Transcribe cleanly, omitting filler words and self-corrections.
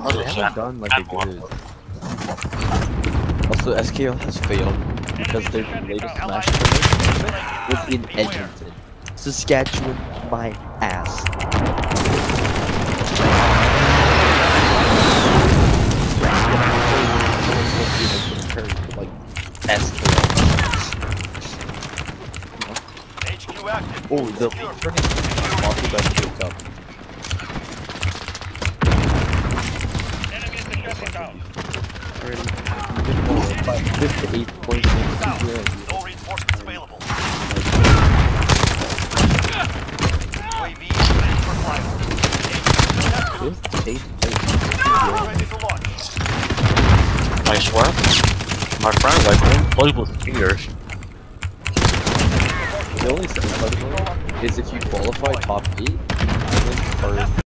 They haven't done like a good. Also, SKL has failed because their latest Smash tournament was in Edmonton, Saskatchewan, my ass. Like SKL. Oh, the tournament sponsored by Shield Cup. Already, even more, but 58 points in the No reinforcements available. UAV ready for flight. Ready to launch. I swear, my friend like me plays with fingers. The only second part of it is if you qualify top 8,